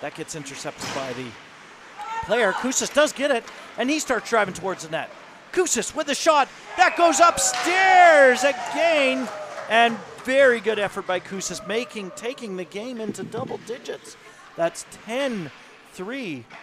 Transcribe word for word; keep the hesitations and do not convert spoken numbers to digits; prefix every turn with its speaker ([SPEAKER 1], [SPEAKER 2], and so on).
[SPEAKER 1] That gets intercepted by the player. Kuisis does get it, and he starts driving towards the net. Kuisis with a shot. That goes upstairs again. And very good effort by Kuisis, making, taking the game into double digits. That's ten three.